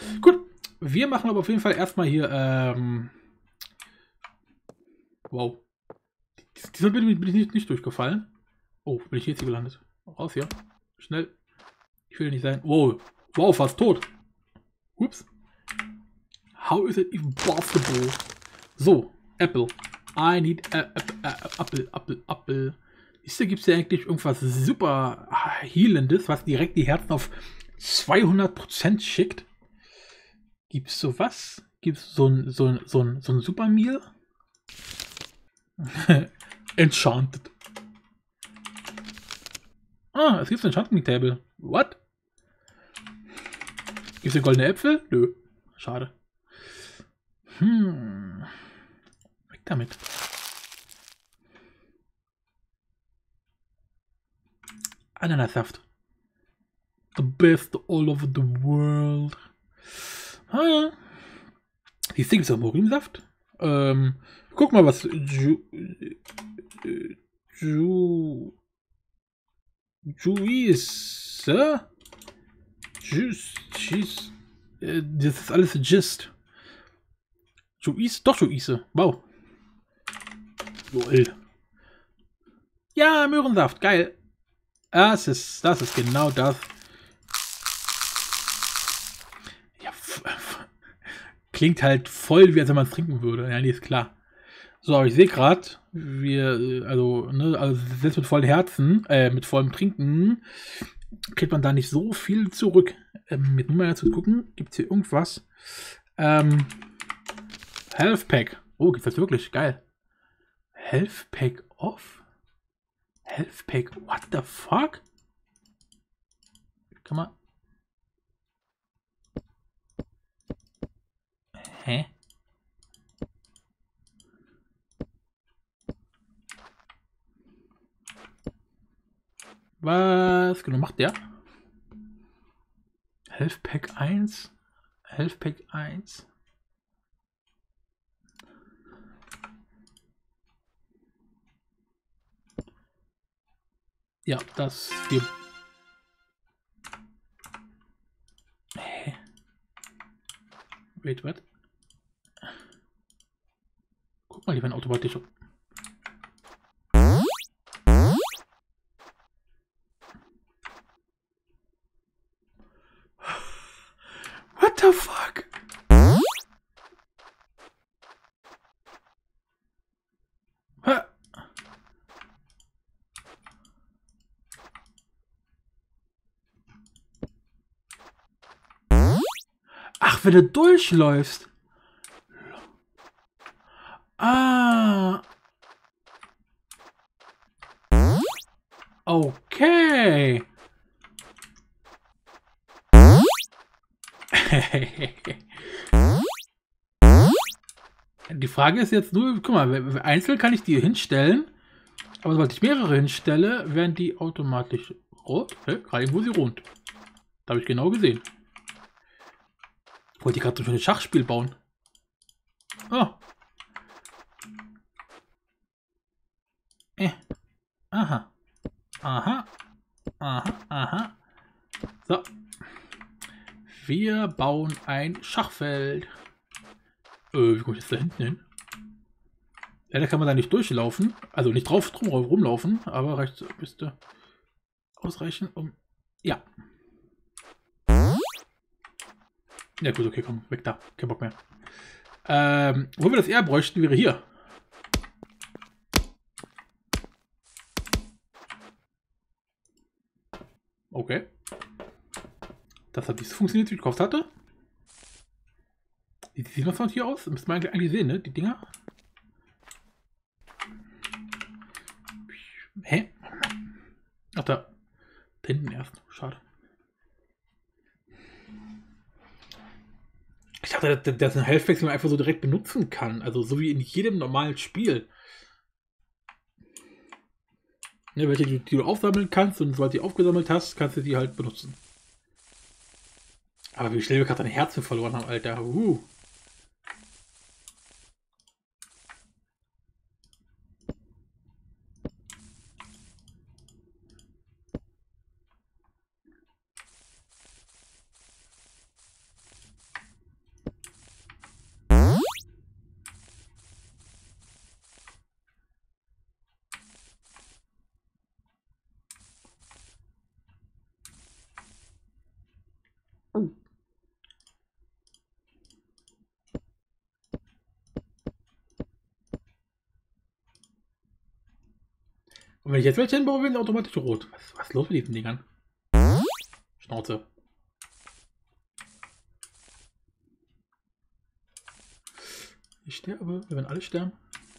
Gut, wir machen aber auf jeden Fall erstmal hier, wow. Diesmal bin ich nicht durchgefallen. Oh, bin ich jetzt hier gelandet? Raus hier. Schnell. Ich will hier nicht sein. Wow. Wow, fast tot. Ups. How is it even possible? So, Apple. I need Apple. Ist da gibt es ja eigentlich irgendwas super Healendes, was direkt die Herzen auf 200% schickt? Gibt es sowas? Gibt es so ein Super Meal? Enchanted. Ah, es gibt ein Enchanting Table. What? Gibt es denn goldene Äpfel? Nö. Schade. Weg damit. Ananassaft. The best all over the world. Ah ja. Hier gibt's auch Morinsaft. Guck mal, was Juice. Juice. Das ist alles Gist. Juice? Doch, Juice. Wow. Lol. Ja, Möhrensaft. Geil. Das ist genau das. Ja, klingt halt voll, wie als wenn man es trinken würde. Ja, nee, ist klar. So, aber ich sehe gerade, also selbst mit vollen Herzen, mit vollem Trinken, kriegt man da nicht so viel zurück. Mit Nummer zu gucken, gibt es hier irgendwas? Health Pack. Oh, gibt's das wirklich? Geil. Health Pack off? Health Pack, what the fuck? Kann man. Hä? Was genau macht der? Health Pack 1. Health Pack 1. Ja, das hier. Hä? Wait, what? Guck mal, die werden automatisch. What the fuck? Ha? Ach, wenn du durchläufst. Ah. Okay. Die Frage ist jetzt nur, guck mal, einzeln kann ich die hinstellen, aber sobald ich mehrere hinstelle, werden die automatisch rot. Gerade wo sie rund. Da habe ich genau gesehen. Wollte ich gerade so ein Schachspiel bauen. Oh. Aha. Aha. Aha. Aha. So. Wir bauen ein Schachfeld. Wie komme ich jetzt da hinten hin? Leider kann man da nicht durchlaufen. Also nicht drauf drum rumlaufen, aber reicht müsste ausreichen, um. Ja. Ja gut, okay, komm, weg da. Kein Bock mehr. Wo wir das eher bräuchten, wäre hier. Okay. Das hat nicht so funktioniert, wie ich gehofft hatte. Wie sieht das von hier aus? Müsste man eigentlich sehen, ne? Die Dinger. Hä? Ach, da. Da hinten erst. Schade. Ich dachte, dass ein Health-Wechsel man einfach so direkt benutzen kann. Also so wie in jedem normalen Spiel. Ne, welche die du aufsammeln kannst und sobald du die aufgesammelt hast, kannst du die halt benutzen. Aber wie schnell wir gerade deine Herzen verloren haben, Alter. Und wenn ich jetzt welche hinbaue, werden sie automatisch rot. Was ist los mit diesen Dingern? Schnauze. Ich sterbe. Wir werden alle sterben.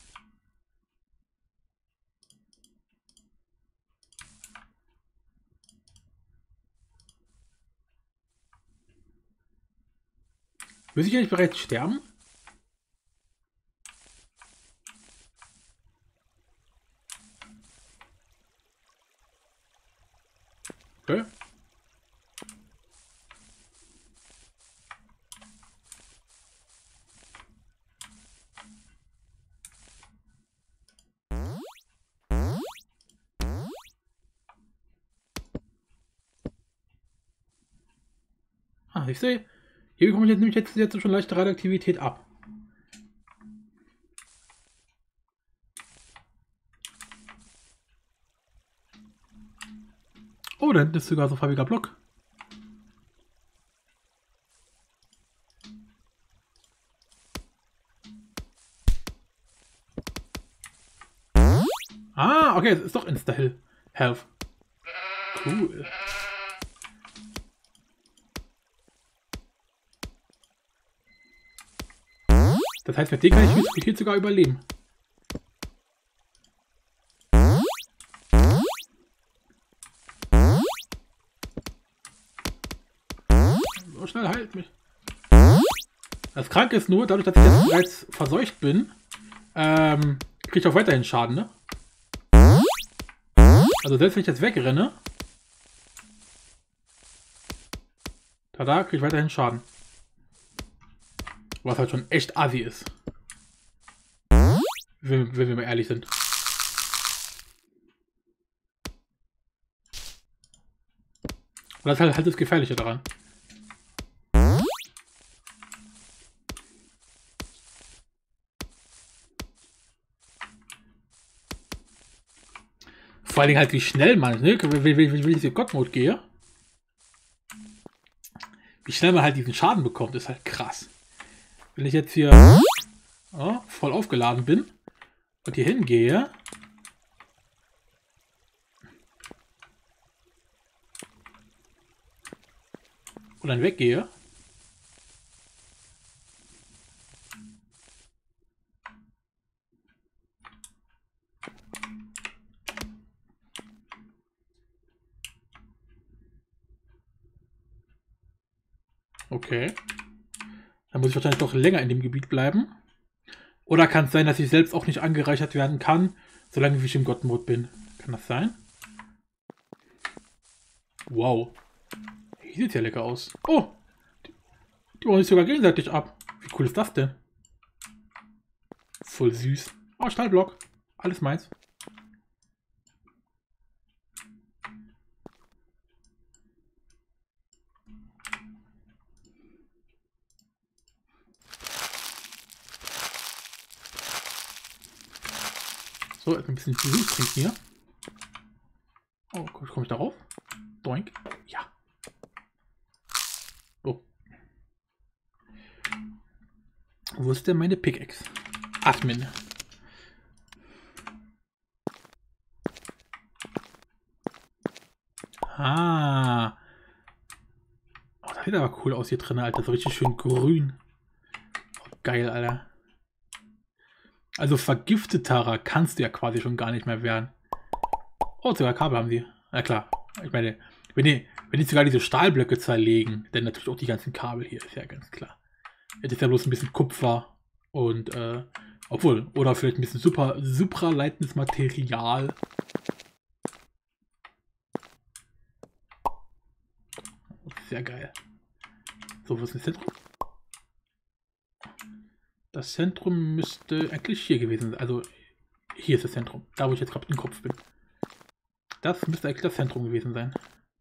Will ich ja nicht bereits sterben? Okay. Ah, ich sehe. Hier bekomme ich nämlich jetzt schon leichte Radioaktivität ab. Oh, da hinten ist sogar so ein farbiger Block. Ah, okay, es ist doch Insta-Health. Cool. Das heißt, mit dem kann ich hier sogar überleben. So schnell heilt mich. Das Kranke ist nur, dadurch, dass ich jetzt bereits verseucht bin, kriege ich auch weiterhin Schaden, ne? Also selbst wenn ich jetzt wegrenne, tada, kriege ich weiterhin Schaden. Was halt schon echt assi ist. Wenn wir mal ehrlich sind. Und das ist halt das Gefährliche daran. Vor allen Dingen halt wie schnell man, ne? Wenn ich in God-Mode gehe. Wie schnell man halt diesen Schaden bekommt, ist halt krass. Wenn ich jetzt hier voll aufgeladen bin und hier hingehe und dann weggehe, okay, dann muss ich wahrscheinlich doch länger in dem Gebiet bleiben. Oder kann es sein, dass ich selbst auch nicht angereichert werden kann, solange ich im God-Mode bin? Kann das sein? Wow. Hier sieht ja lecker aus. Oh! Die bauen sich sogar gegenseitig ab. Wie cool ist das denn? Voll süß. Oh, Stahlblock. Alles meins. So, jetzt ein bisschen Süß trinken hier. Oh, komme ich darauf? Doink. Ja. Oh. Wo ist denn meine Pickaxe? Admin. Ah. Oh, das sieht aber cool aus hier drin, Alter. So richtig schön grün. Oh, geil, Alter. Also vergifteter kannst du ja quasi schon gar nicht mehr werden. Oh, sogar Kabel haben sie. Na klar. Ich meine, wenn die sogar diese Stahlblöcke zerlegen, dann natürlich auch die ganzen Kabel hier, ist ja ganz klar. Jetzt ist ja bloß ein bisschen Kupfer und, obwohl, oder vielleicht ein bisschen supraleitendes Material. Sehr geil. So, wo ist das Zentrum? Das Zentrum müsste eigentlich hier gewesen sein. Also, hier ist das Zentrum. Da, wo ich jetzt gerade im Kopf bin. Das müsste eigentlich das Zentrum gewesen sein.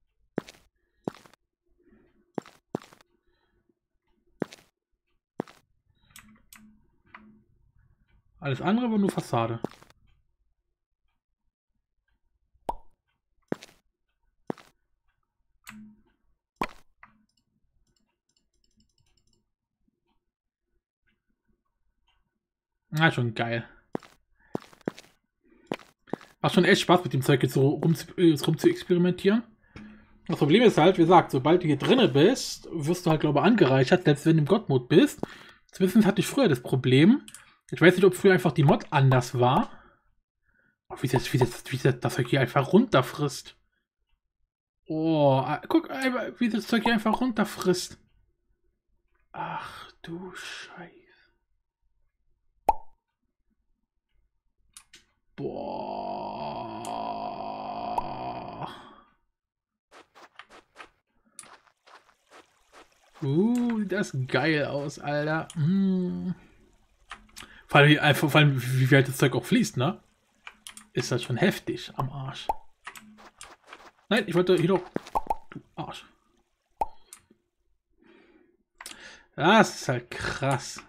Alles andere war nur Fassade. Ah, schon geil. Macht schon echt Spaß mit dem Zeug jetzt so rum zu experimentieren. Das Problem ist halt, wie gesagt, sobald du hier drinne bist, wirst du halt, glaube ich, angereichert, selbst wenn du im God-Mode bist. Zumindest hatte ich früher das Problem. Ich weiß nicht, ob früher einfach die Mod anders war. Oh, wie das Zeug hier einfach runterfrisst. Oh, guck, wie das Zeug hier einfach runterfrisst. Ach du Scheiße. Boah. Sieht das geil aus, Alter. Vor allem, wie weit das Zeug auch fließt, ne? Ist das schon heftig am Arsch. Nein, ich wollte hier doch. Du Arsch. Das ist halt krass.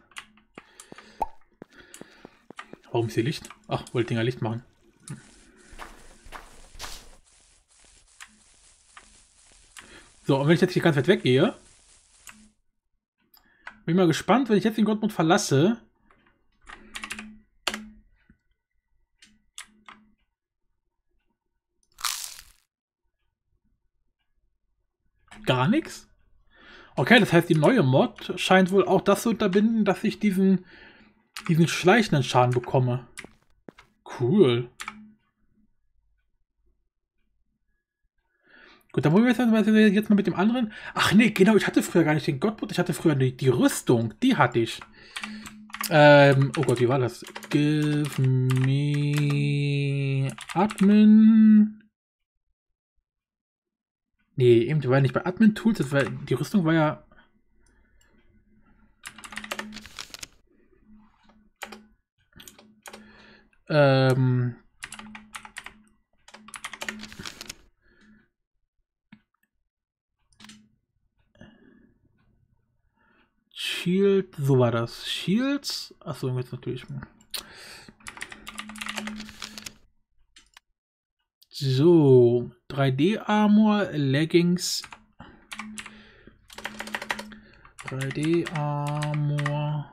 Warum ist hier Licht? Ach, wollte Dinger Licht machen. So, und wenn ich jetzt hier ganz weit weggehe, bin ich mal gespannt, wenn ich jetzt den God-Mode verlasse. Gar nichts. Okay, das heißt, die neue Mod scheint wohl auch das zu unterbinden, dass ich diesen schleichenden Schaden bekomme. Cool. Gut, dann wollen wir jetzt mal mit dem anderen. Ach nee, genau, ich hatte früher gar nicht den God-Mode, ich hatte früher die Rüstung, die hatte ich. Oh Gott, wie war das? Give me Admin. Nee, eben, die war ja nicht bei Admin Tools, die Rüstung war ja. Shield, so war das. Shields, achso, jetzt natürlich. So, 3D-Armor, Leggings. 3D-Armor.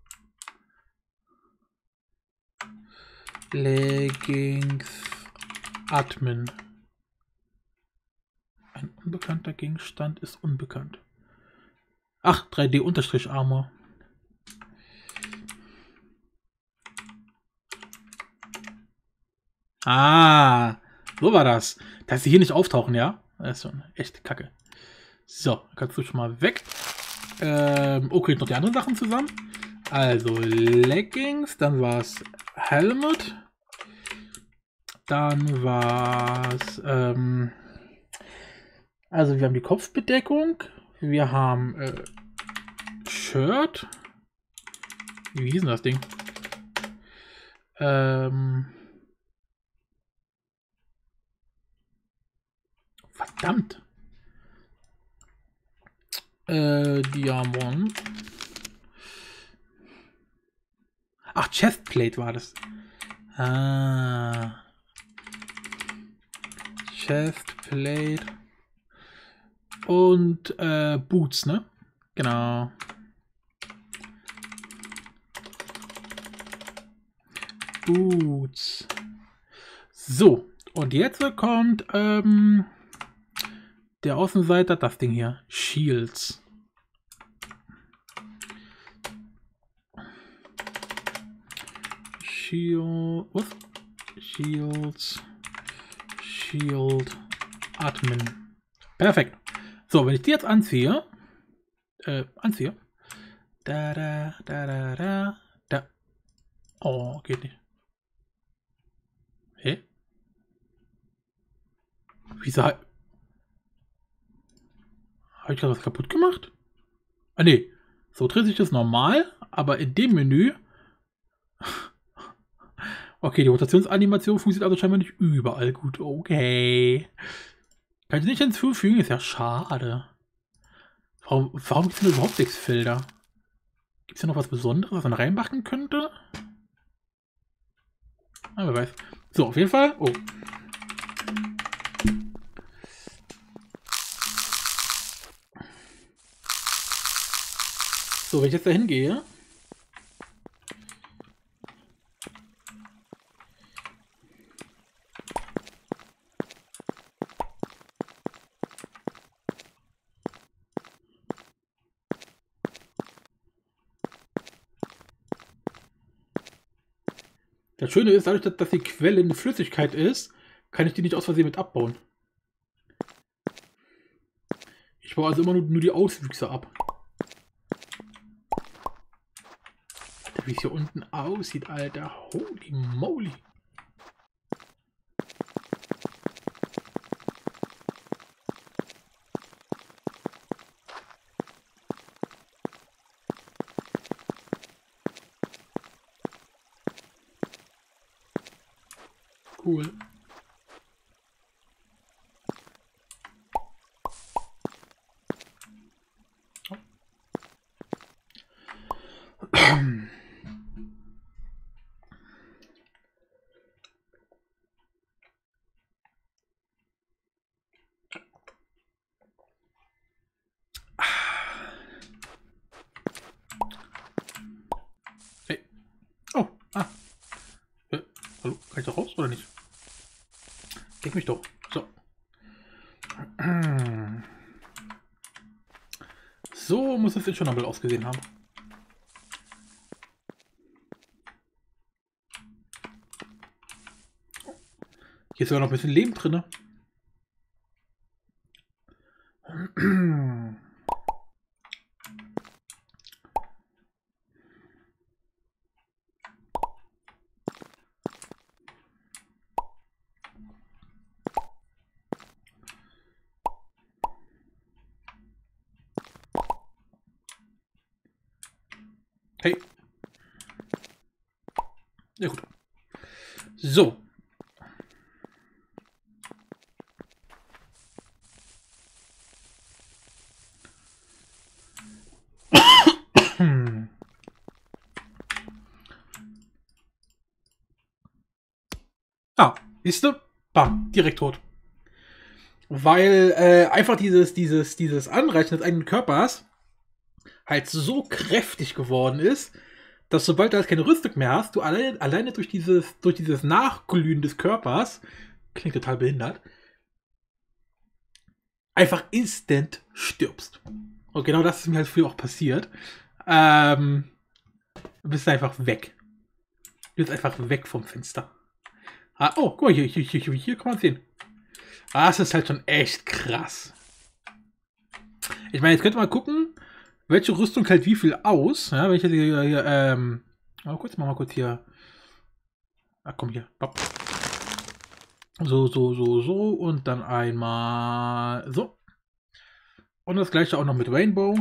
Leggings. Admin. Ein unbekannter Gegenstand ist unbekannt. Ach, 3D-Armor. Ah, so war das. Dass sie hier nicht auftauchen, ja? Das ist schon echt kacke. So, kannst du schon mal weg. Okay, noch die anderen Sachen zusammen. Also, Leggings, dann war es Helmet. Dann war es, also wir haben die Kopfbedeckung. Wir haben Shirt. Wie hieß denn das Ding? Verdammt. Diamond. Ach, Chestplate war das. Ah. Chestplate. Und Boots, ne? Genau. Boots. So, und jetzt kommt der Außenseiter, das Ding hier. Shields. Shields. Shield. Admin. Perfekt. So, wenn ich die jetzt anziehe. Da. Oh, geht nicht. Hä? Wieso? Habe ich gerade was kaputt gemacht? Ah, nee. So dreht sich das normal, aber in dem Menü. Okay, die Rotationsanimation funktioniert also scheinbar nicht überall gut. Okay. Kann ich nicht hinzufügen? Ist ja schade. Warum gibt es denn überhaupt Textfelder? Gibt es ja noch was Besonderes, was man reinmachen könnte? Ah, wer weiß. So, auf jeden Fall. Oh. So, wenn ich jetzt da hingehe. Das Schöne ist, dadurch, dass die Quelle eine Flüssigkeit ist, kann ich die nicht aus Versehen mit abbauen. Ich baue also immer nur die Auswüchse ab. Alter, wie es hier unten aussieht, Alter. Holy moly. Cool. Hey. Oh, hallo, kann ich da raus oder nicht? Gib mich doch. So. So muss es jetzt schon einmal ausgesehen haben. Hier ist ja noch ein bisschen Leben drin. Hey. Ja gut. So. Ah, siehst du? Bam, direkt tot. Weil einfach dieses Anreichen des eigenen Körpers halt so kräftig geworden ist, dass sobald du halt keine Rüstung mehr hast, du alleine durch dieses Nachglühen des Körpers, klingt total behindert, einfach instant stirbst. Und genau das ist mir halt früher auch passiert. Du bist einfach weg. Du bist einfach weg vom Fenster. Ah, oh, guck mal, hier kann man sehen. Ah, das ist halt schon echt krass. Ich meine, jetzt könnte man gucken, welche Rüstung hält wie viel aus. Ja, wenn ich jetzt hier, mach mal kurz hier. Ah, komm hier. Bop. So. Und dann einmal so. Und das gleiche auch noch mit Rainbow.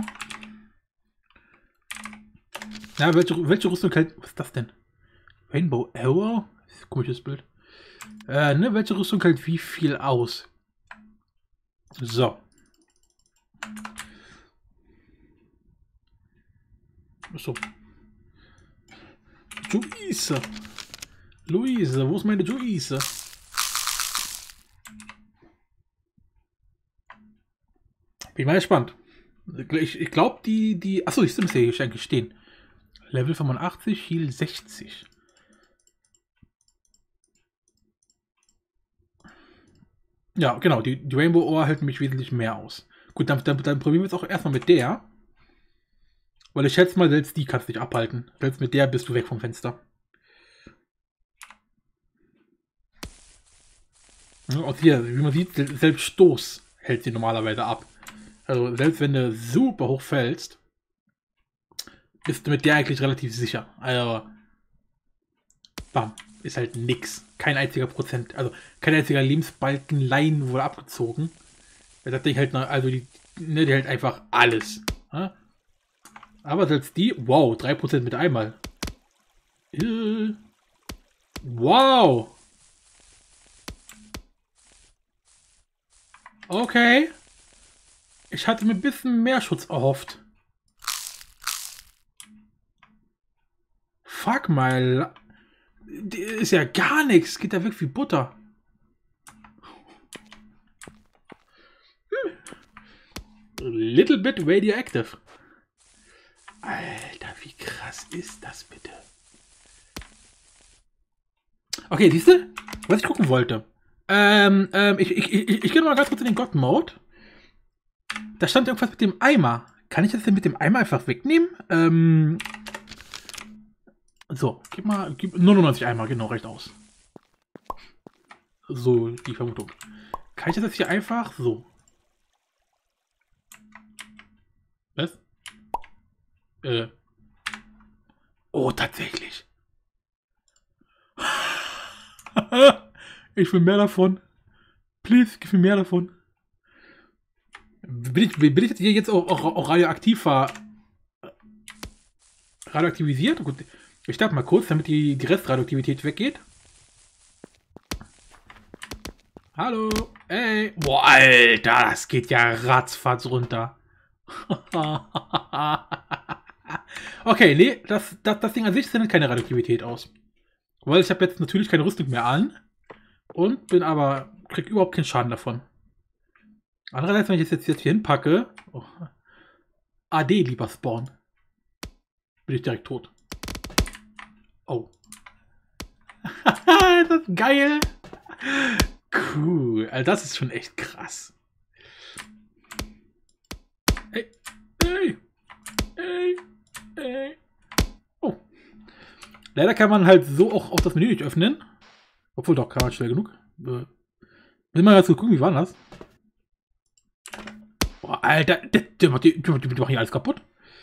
Ja, welche Rüstung hält. Was ist das denn? Rainbow Arrow? Komisches Bild. Ne, welche Rüstung hält wie viel aus? So. So. Luise, wo ist meine Luise? Bin mal gespannt. Ich glaube, achso, ich sehe hier eigentlich stehen. Level 85, Heal 60. Ja, genau, die Rainbow Ore hält nämlich wesentlich mehr aus. Gut, dann probieren wir es auch erstmal mit der. Weil ich schätze mal, selbst die kannst du nicht abhalten. Selbst mit der bist du weg vom Fenster. Und hier, wie man sieht, selbst Stoß hält sie normalerweise ab. Also selbst wenn du super hoch fällst, bist du mit der eigentlich relativ sicher. Also, bam, ist halt nix. Kein einziger Prozent, also kein einziger Lebensbalken Line wurde abgezogen. Das Ding hält, also die hält einfach alles. Ja? Aber selbst die, wow, 3% mit einmal. Wow. Okay. Ich hatte mir ein bisschen mehr Schutz erhofft. Fuck mal. Ist ja gar nichts. Geht ja weg wie Butter. Little bit radioactive. Alter, wie krass ist das bitte? Okay, siehst du, was ich gucken wollte? Ich gehe mal ganz kurz in den God-Mode. Da stand irgendwas mit dem Eimer. Kann ich das denn mit dem Eimer einfach wegnehmen? So, gib 99 Eimer, genau, recht aus. So, die Vermutung. Kann ich das jetzt hier einfach so? Was? Oh, tatsächlich. Ich will mehr davon. Please, gib mir mehr davon. Bin ich jetzt auch radioaktivisiert? Gut, ich dachte mal kurz, damit die Restradioaktivität weggeht. Hallo. Ey. Boah, Alter, das geht ja ratzfatz runter. Okay, nee, das Ding an sich sendet keine Radioaktivität aus. Weil ich habe jetzt natürlich keine Rüstung mehr an. Und krieg überhaupt keinen Schaden davon. Andererseits, wenn ich es jetzt hier hinpacke. Oh, AD lieber Spawn. Bin ich direkt tot. Oh. Das ist geil. Cool. Also das ist schon echt krass. Ey. Ey. Ey. Ey. Oh. Leider kann man halt so auch das Menü nicht öffnen. Obwohl doch, kann man schnell genug. Will mal ganz kurz gucken, wie war das? Boah, Alter, die machen hier alles kaputt.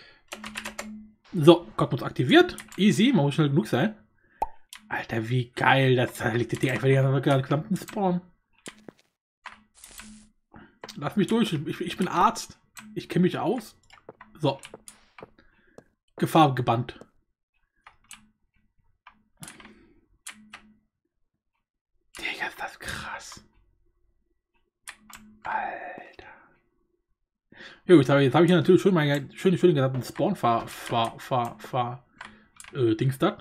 So, Gott muss aktiviert. Easy, man muss schnell genug sein. Alter, wie geil. Da liegt das Ding einfach die gesamten Spawn. Lass mich durch. Ich bin Arzt. Ich kenne mich aus. So. Gefahr gebannt. Digga, ist das krass. Alter. Jo, jetzt habe ich hier natürlich schon meinen schönen gesamten Spawn Dings da.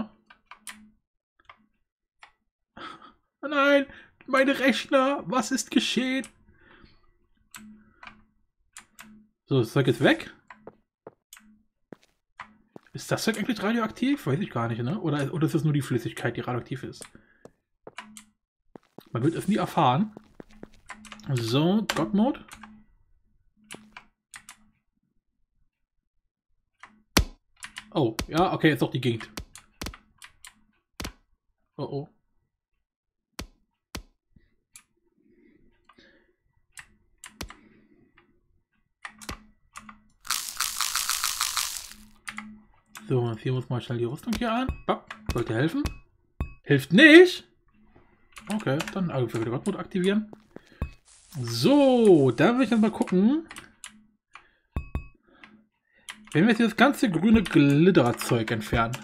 Nein, meine Rechner, was ist geschehen? So, das Zeug ist weg. Ist das Zeug eigentlich radioaktiv? Weiß ich gar nicht, ne? Oder ist das nur die Flüssigkeit, die radioaktiv ist? Man wird es nie erfahren. So, God Mode. Oh, ja, okay, jetzt doch die Gegend. Oh, oh. So, hier muss mal schnell die Rüstung hier an. Sollte helfen. Hilft nicht. Okay, dann also wieder God Mode aktivieren. So, da will ich jetzt mal gucken. Wenn wir jetzt hier das ganze grüne Glitterzeug entfernen.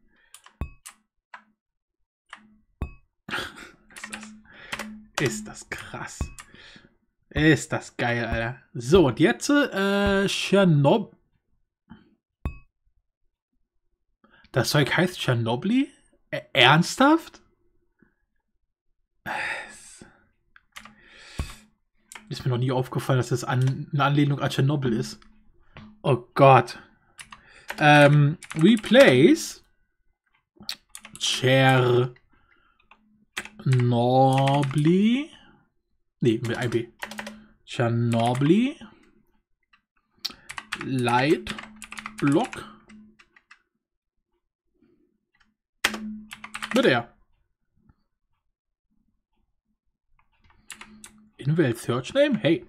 Ist das krass. Ist das geil, Alter. So, und jetzt Tschernobyl. Das Zeug heißt Tschernobyl? Ernsthaft? Ist mir noch nie aufgefallen, dass das eine Anlehnung an Tschernobyl ist. Oh Gott. Replace Tschernobyl. Nee, mit ein B. Tschernobyl. Light Block. Mit der. Invalid Search Name? Hey.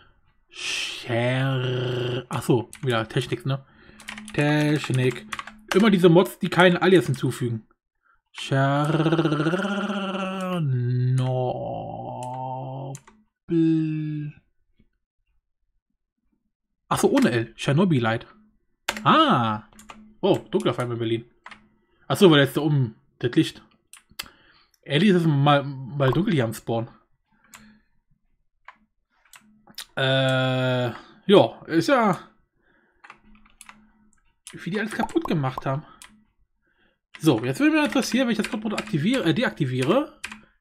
Achso, wieder Technik, ne? Technik. Immer diese Mods, die keinen Alias hinzufügen. Tschernobyl. Achso, ohne L. Tschernobyl-Light. Ah. Oh, dunkler Fall in Berlin. Achso, weil jetzt da oben das Licht. Ehrlich ist es mal dunkel hier am Spawn. Ja, ist ja. Wie die alles kaputt gemacht haben. So, jetzt würde mich interessieren, wenn ich das kaputt deaktiviere.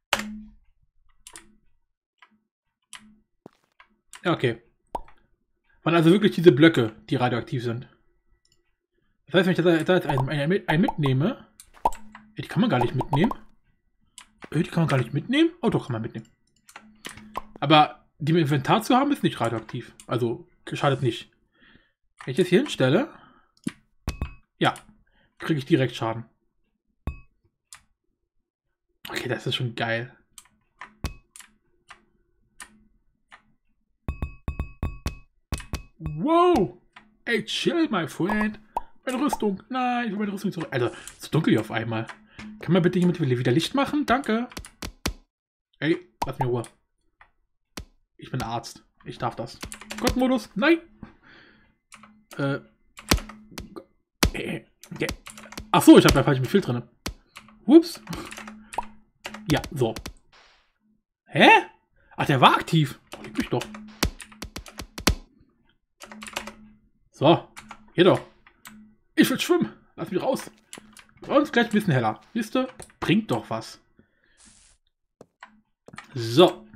Ja, okay. Waren also wirklich diese Blöcke, die radioaktiv sind. Das heißt, wenn ich da jetzt einen mitnehme. Die kann man gar nicht mitnehmen. Die kann man gar nicht mitnehmen? Oh, doch, kann man mitnehmen. Aber die im Inventar zu haben, ist nicht radioaktiv. Also, schadet nicht. Wenn ich das hier hinstelle, ja, kriege ich direkt Schaden. Okay, das ist schon geil. Wow! Ey, chill, my friend. Meine Rüstung. Nein, ich will meine Rüstung zurück. Alter, es ist dunkel hier auf einmal. Kann man bitte jemand wieder Licht machen? Danke. Ey, lass mir Ruhe. Ich bin Arzt. Ich darf das. Gottmodus. Nein. Ach so, ich habe da falsch Befehl drin. Ups. Ja, so. Hä? Ach, der war aktiv. Leg mich doch. So. Hier doch. Ich will schwimmen. Lass mich raus. Bei uns gleich ein bisschen heller. Siehst du? Bringt doch was. So.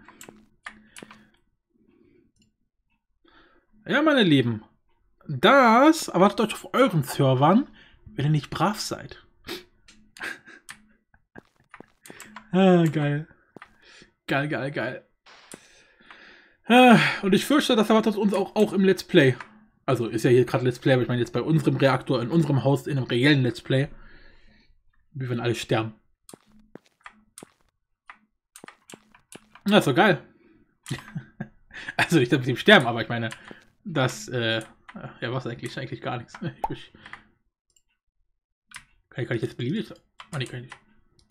Ja, meine Lieben. Das erwartet euch auf euren Servern, wenn ihr nicht brav seid. Ah, geil. Geil, geil, geil. Und ich fürchte, das erwartet uns auch im Let's Play. Also ist ja hier gerade Let's Play, aber ich meine jetzt bei unserem Reaktor, in unserem Haus, in einem reellen Let's Play. Wir werden alle sterben. Na, ist doch geil. Also nicht, dass wir sterben, aber ich meine, das, ja, was eigentlich? Eigentlich gar nichts. Kann ich jetzt beliebig? Ah, nee, kann ich nicht.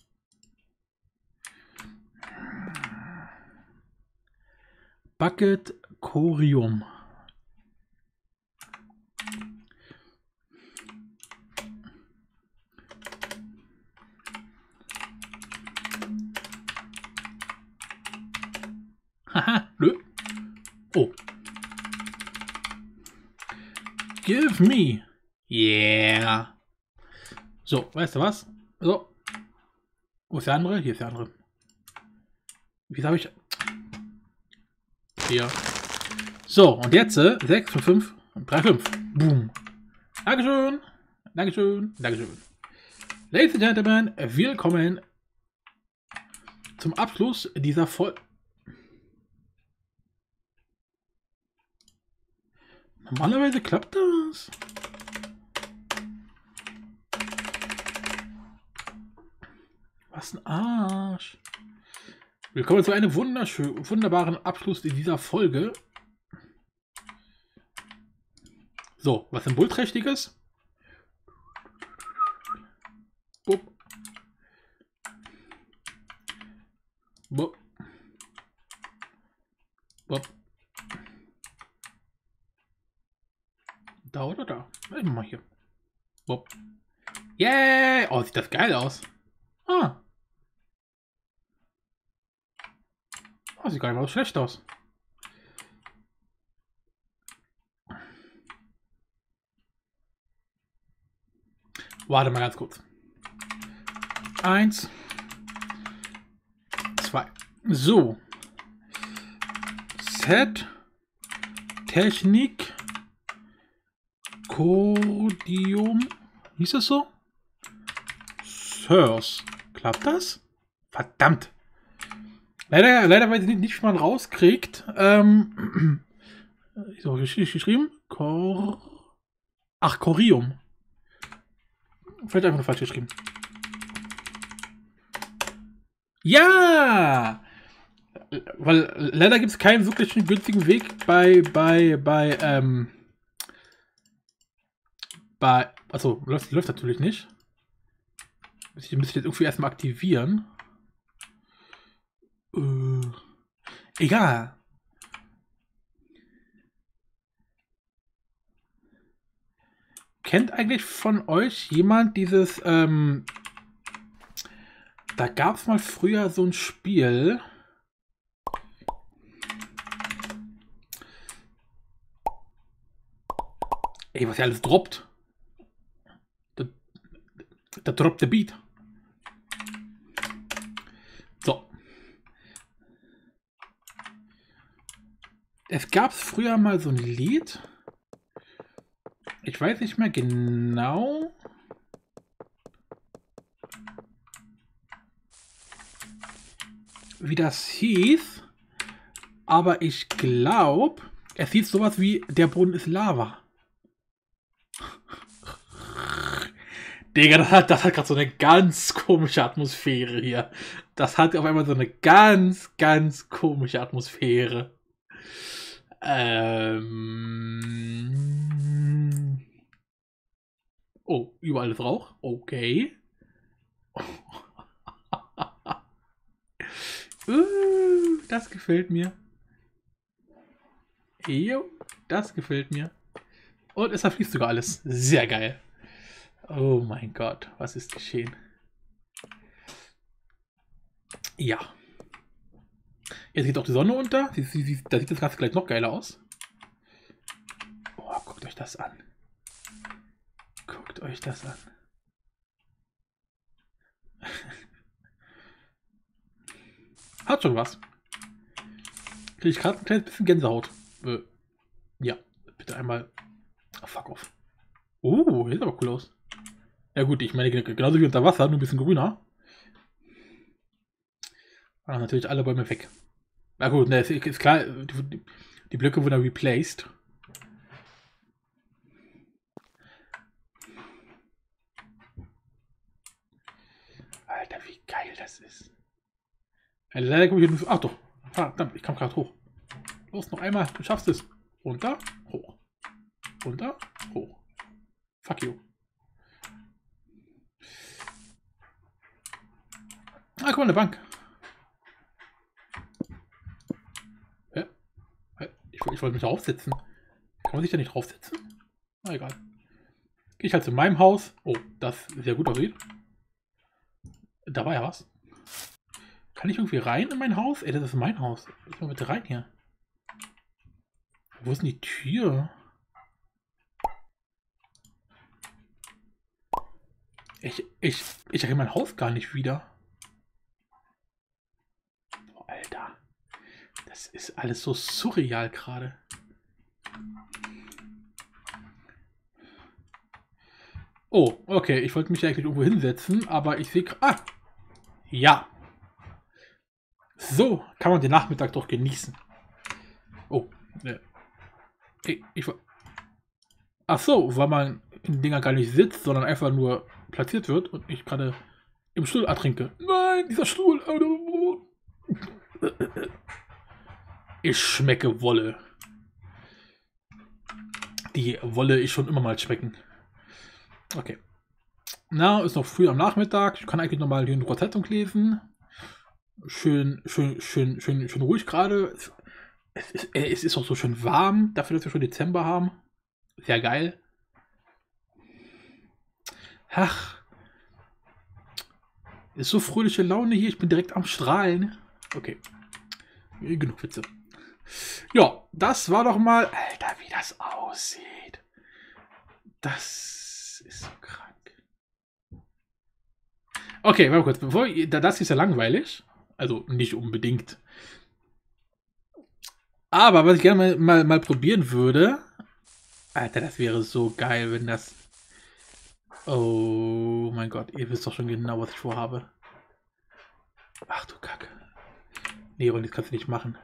Bucket Corium. Haha, nö. Oh. Give me. Yeah. So, weißt du was? So. Wo ist der andere? Hier ist der andere. Wie habe ich... Hier. So, und jetzt 6 von 5 und 3, 5. Boom. Dankeschön. Dankeschön. Dankeschön. Ladies and Gentlemen, willkommen zum Abschluss dieser Folge. Normalerweise klappt das. Was ein Arsch. Willkommen zu einem wunderbaren Abschluss in dieser Folge. So, was Symbolträchtiges. Bup. Bup. Bup. Da oder da? Immer mal hier. Bup. Yeah! Oh, sieht das geil aus. Ah. Oh, sieht gar nicht mal so schlecht aus. Warte mal ganz kurz. 1, 2. So. Set. Technik. Corium. Hieß es so? Sirs. Klappt das? Verdammt. Leider weiß ich nicht, wie man rauskriegt. So, geschrieben. Ach, Corium. Vielleicht einfach nur falsch geschrieben. Ja! Weil leider gibt es keinen wirklich günstigen Weg also läuft natürlich nicht. Müsste ich jetzt irgendwie erstmal aktivieren. Egal. Kennt eigentlich von euch jemand dieses, da gab es mal früher so ein Spiel. Ey, was hier alles droppt. Da droppt der Beat. So. Es gab früher mal so ein Lied. Ich weiß nicht mehr genau. Wie das hieß. Aber ich glaube, es hieß sowas wie Der Boden ist Lava. Digga, das hat gerade so eine ganz komische Atmosphäre hier. Das hat auf einmal so eine ganz, ganz komische Atmosphäre. Oh, überall ist Rauch. Okay. Das gefällt mir. Jo, das gefällt mir. Und es verfließt sogar alles. Sehr geil. Oh mein Gott, was ist geschehen? Ja. Jetzt geht auch die Sonne unter. Da sieht das Ganze gleich noch geiler aus. Oh, guckt euch das an. Guckt euch das an. Hat schon was. Kriege ich gerade ein kleines bisschen Gänsehaut. Ja, bitte einmal. Oh, fuck off. Oh, sieht aber cool aus. Ja gut, ich meine genauso wie unter Wasser, nur ein bisschen grüner. Aber natürlich alle Bäume weg. Na gut, ne, ist klar, die Blöcke wurden replaced. Alter, wie geil das ist. Leider komme ich nur. Ach doch. Verdammt, ich kam gerade hoch. Los, noch einmal. Du schaffst es. Runter, hoch. Runter, hoch. Fuck you. Ah, guck mal, eine Bank. Hä? Ich wollte mich da aufsetzen. Kann man sich da nicht draufsetzen? Na egal. Gehe ich halt zu meinem Haus. Oh, das sehr gut aussieht. Da war ja was. Kann ich irgendwie rein in mein Haus? Ey, das ist mein Haus. Ich mal bitte rein hier. Wo ist denn die Tür? Ich erkenne mein Haus gar nicht wieder. Oh, Alter. Das ist alles so surreal gerade. Oh, okay. Ich wollte mich eigentlich irgendwo hinsetzen, aber ich sehe... Ah! Ja. So kann man den Nachmittag doch genießen. Oh. Ne. Ach so, weil man in Dinger gar nicht sitzt, sondern einfach nur platziert wird und ich gerade im Stuhl ertrinke. Nein, dieser Stuhl. Ich schmecke Wolle. Die Wolle ich schon immer mal schmecken. Okay. Na, ist noch früh am Nachmittag. Ich kann eigentlich noch mal hier eine Zeitung lesen. Schön ruhig gerade. Es ist auch so schön warm, dafür, dass wir schon Dezember haben. Sehr geil. Ach. Ist so fröhliche Laune hier. Ich bin direkt am Strahlen. Okay. Genug Witze. Ja, das war doch mal... Alter, wie das aussieht. Das ist so krank. Okay, warte kurz. Das ist ja langweilig. Also nicht unbedingt. Aber was ich gerne mal probieren würde... Alter, das wäre so geil, wenn das... Oh mein Gott, ihr wisst doch schon genau, was ich vorhabe. Ach du Kacke. Nee, und das kannst du nicht machen.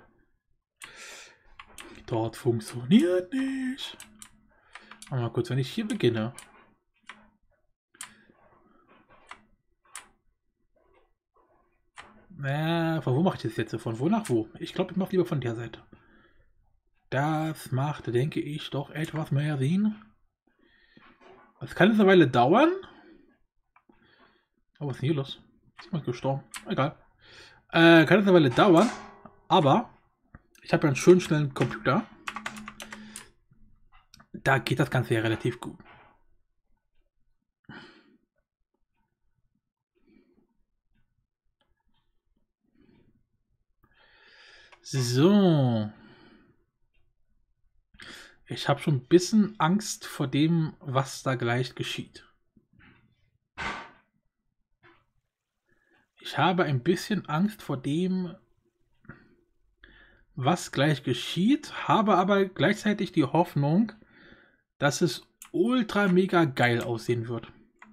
Dort funktioniert nicht. Mal kurz, wenn ich hier beginne. Von wo mache ich das jetzt? Von wo nach wo? Ich glaube, ich mache lieber von der Seite. Das macht, denke ich, doch etwas mehr Sinn. Das kann jetzt eine Weile dauern. Oh, was ist denn hier los? Ist jemand gestorben? Egal. Kann jetzt eine Weile dauern. Aber ich habe ja einen schönen schnellen Computer. Da geht das Ganze ja relativ gut. So. Ich habe schon ein bisschen Angst vor dem, was da gleich geschieht. Ich habe ein bisschen Angst vor dem, was gleich geschieht, habe aber gleichzeitig die Hoffnung, dass es ultra mega geil aussehen wird.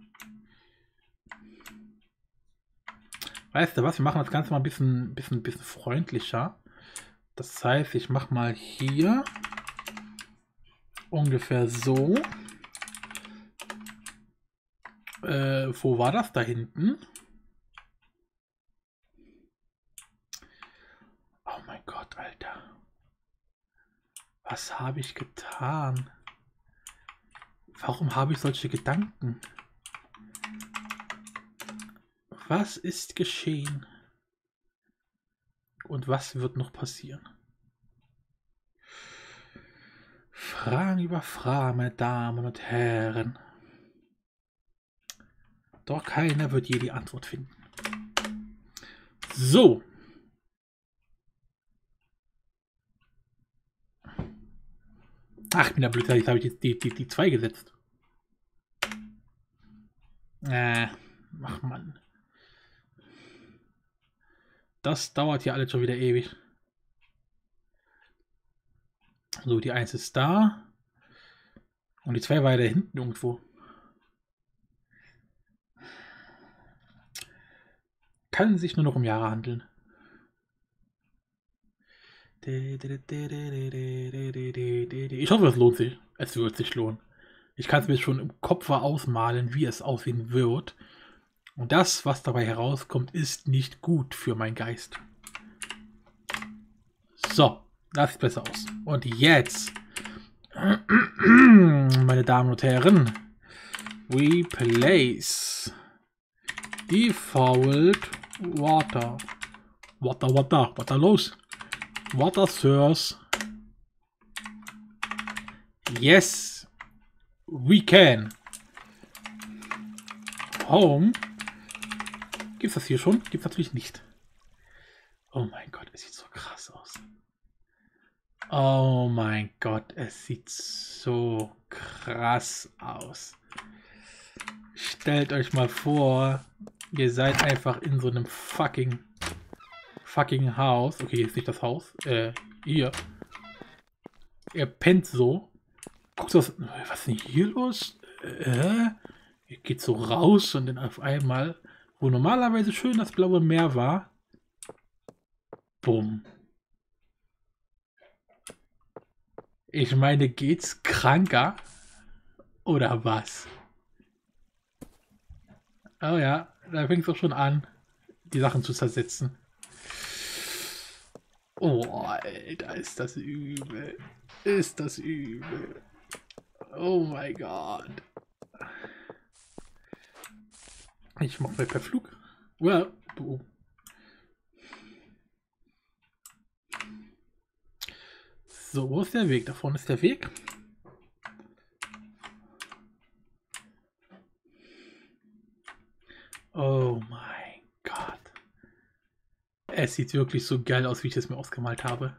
Weißt du was, wir machen das Ganze mal ein bisschen freundlicher. Das heißt, ich mache mal hier ungefähr so. wo war das da hinten? Oh mein Gott, Alter. Was habe ich getan? Warum habe ich solche Gedanken? Was ist geschehen? Und was wird noch passieren? Fragen über Fragen, meine Damen und Herren. Doch keiner wird je die Antwort finden. So. Ach, ich bin der Blödsinn, jetzt habe ich jetzt die 2 gesetzt. Ach Mann. Das dauert ja alles schon wieder ewig. So, die 1 ist da. Und die 2 war ja da hinten irgendwo. Kann sich nur noch um Jahre handeln. Ich hoffe, es lohnt sich. Es wird sich lohnen. Ich kann es mir schon im Kopf ausmalen, wie es aussehen wird. Und das, was dabei herauskommt, ist nicht gut für meinen Geist. So, das sieht besser aus. Und jetzt, meine Damen und Herren, replace default water. Water los. Water source. Yes, we can. Home. Gibt es das hier schon? Gibt es natürlich nicht. Oh mein Gott, es sieht so krass aus. Oh mein Gott, es sieht so krass aus. Stellt euch mal vor, ihr seid einfach in so einem fucking Haus. Okay, jetzt nicht das Haus. Hier. Er pennt so. Guckt was ist denn hier los? Ihr geht so raus und dann auf einmal, wo normalerweise schön das blaue Meer war. Bumm. Ich meine, geht's kranker? Oder was? Oh ja, da fängt es auch schon an, die Sachen zu zersetzen. Oh, Alter, ist das übel. Ist das übel. Oh mein Gott. Ich mach mal per Flug. Well, boom. So, wo ist der Weg? Da vorne ist der Weg. Oh mein Gott. Es sieht wirklich so geil aus, wie ich es mir ausgemalt habe.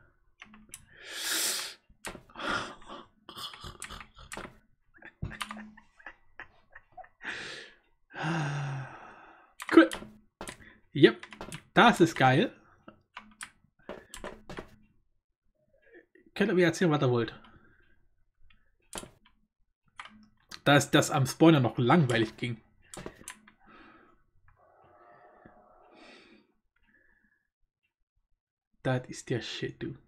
Cool. Yep, das ist geil. Könnt ihr mir erzählen, was ihr wollt. Dass das am Spawner noch langweilig ging. Das ist der Shit, du.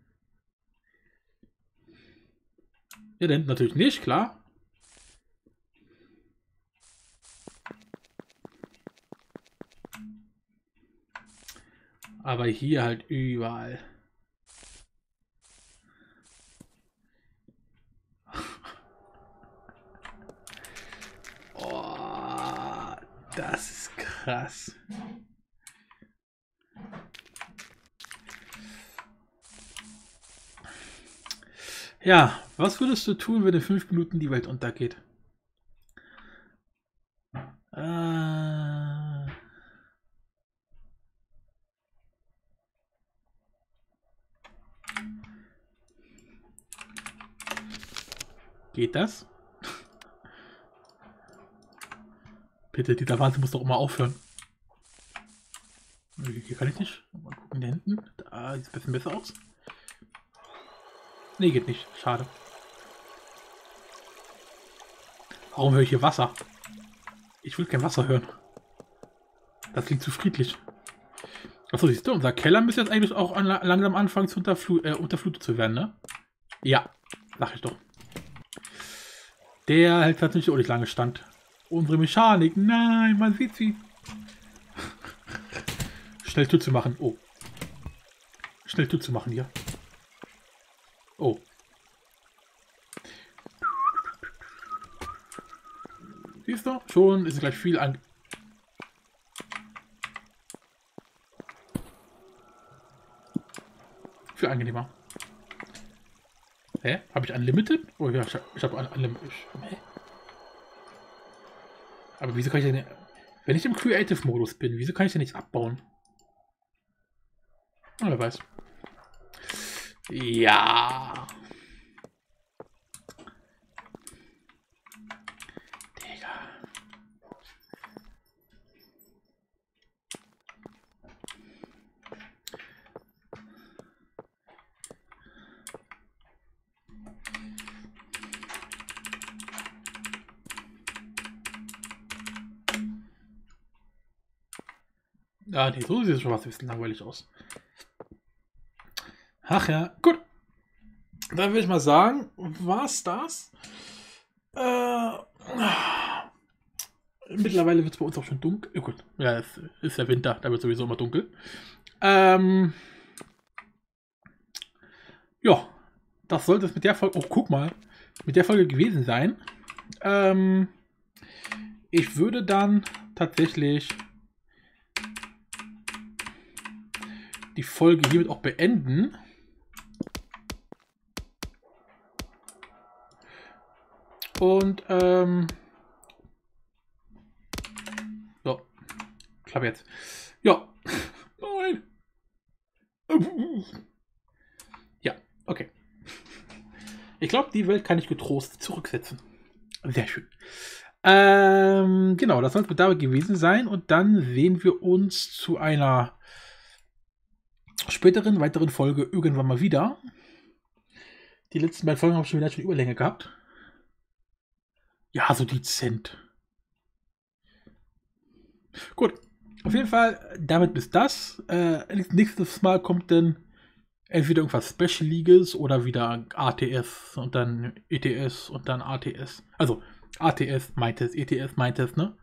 Ja, dann natürlich nicht, klar. Aber hier halt überall. Oh, das ist krass. Ja, was würdest du tun, wenn in 5 Minuten die Welt untergeht? Geht das? Bitte, dieser Wahnsinn muss doch immer aufhören. Hier kann ich nicht. Mal gucken, da hinten. Da sieht es ein bisschen besser aus. Nee, geht nicht. Schade. Warum höre ich hier Wasser? Ich will kein Wasser hören. Das klingt zu friedlich. Achso, siehst du, unser Keller müsste jetzt eigentlich auch langsam anfangen zu unterflutet zu werden, ne? Ja, sag ich doch. Der hält natürlich auch nicht lange stand. Unsere Mechanik. Nein, man sieht sie. Schnell Tür zu machen. Oh. Schnell Tür zu machen hier. Oh. Siehst du? Schon ist gleich viel an. Viel angenehmer. Hä? Habe ich Unlimited? Oh ja, ich habe Unlimited. Hä? Aber wieso kann ich denn... Wenn ich im Creative-Modus bin, wieso kann ich denn nichts abbauen? Oh, wer weiß. Ja. Digga. Ah, nee, so sieht es schon was ein bisschen langweilig aus. Ach ja, gut. Dann würde ich mal sagen, war's das? Mittlerweile wird es bei uns auch schon dunkel. Ja, gut, ja, es ist der Winter, da wird sowieso immer dunkel. Ja, das sollte es mit der Folge. Oh, guck mal, mit der Folge gewesen sein. Ich würde dann tatsächlich die Folge hiermit auch beenden. Und, so. Klappe jetzt. Ja. Nein. Ja, okay. Ich glaube, die Welt kann ich getrost zurücksetzen. Sehr schön. Genau, das soll es dabei gewesen sein. Und dann sehen wir uns zu einer späteren, weiteren Folge irgendwann mal wieder. Die letzten beiden Folgen haben schon wieder Überlänge gehabt. Ja, so dezent. Gut. Auf jeden Fall, damit bis das. Nächstes Mal kommt dann entweder irgendwas Special-Leagues oder wieder ATS und dann ETS und dann ATS. Also ATS meint es, ETS meint es, ne?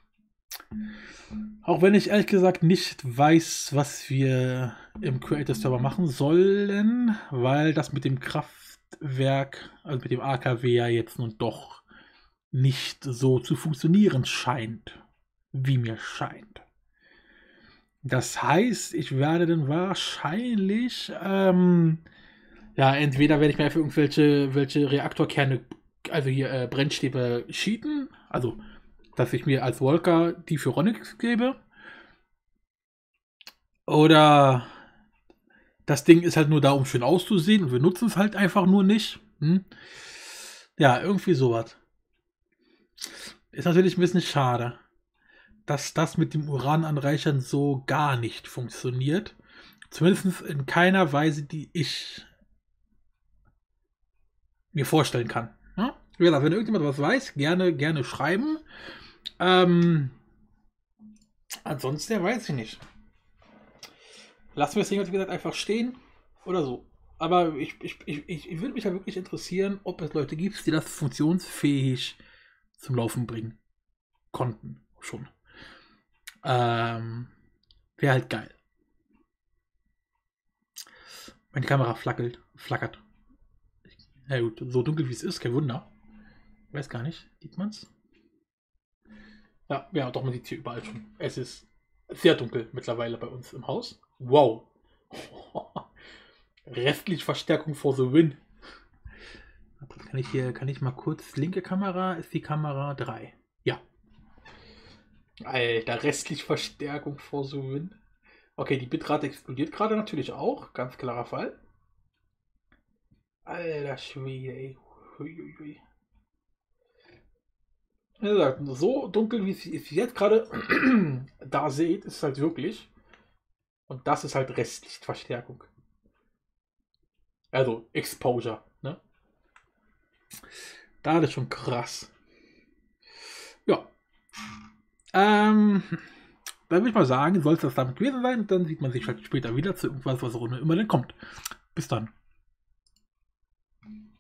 Auch wenn ich ehrlich gesagt nicht weiß, was wir im Creator Server machen sollen, weil das mit dem Kraftwerk, also mit dem AKW ja jetzt nun doch nicht so zu funktionieren scheint, wie mir scheint. Das heißt, ich werde dann wahrscheinlich, ja, entweder werde ich mir einfach welche Reaktorkerne, also hier Brennstäbe cheaten, also dass ich mir als Walker die für Ronix gebe. Oder das Ding ist halt nur da, um schön auszusehen und wir nutzen es halt einfach nur nicht. Ja, irgendwie sowas. Ist natürlich ein bisschen schade, dass das mit dem Urananreichern so gar nicht funktioniert. Zumindest in keiner Weise, die ich mir vorstellen kann. Ja? Wie gesagt, wenn irgendjemand was weiß, gerne schreiben. Ansonsten weiß ich nicht. Lassen wir es wie gesagt einfach stehen oder so. Aber ich würde mich ja wirklich interessieren, ob es Leute gibt, die das funktionsfähig zum Laufen bringen konnten schon. Wäre halt geil. Meine Kamera flackert. Na gut, so dunkel wie es ist, kein Wunder. Weiß gar nicht, sieht man's? Ja, doch, man sieht hier überall schon. Es ist sehr dunkel mittlerweile bei uns im Haus. Wow. Restlich Verstärkung for the win. Kann ich mal kurz, linke Kamera ist die Kamera 3. Ja. Alter, restlich Verstärkung for the win. Okay, die Bitrate explodiert gerade natürlich auch. Ganz klarer Fall. Alter Schwede, ey. Hui. Wie gesagt, so dunkel wie es jetzt gerade da seht, ist es halt wirklich. Und das ist halt Restlichtverstärkung. Also Exposure, ne? Da ist schon krass. Ja. Dann würde ich mal sagen, soll es das damit gewesen sein. Dann sieht man sich vielleicht später wieder zu irgendwas, was auch immer dann kommt. Bis dann.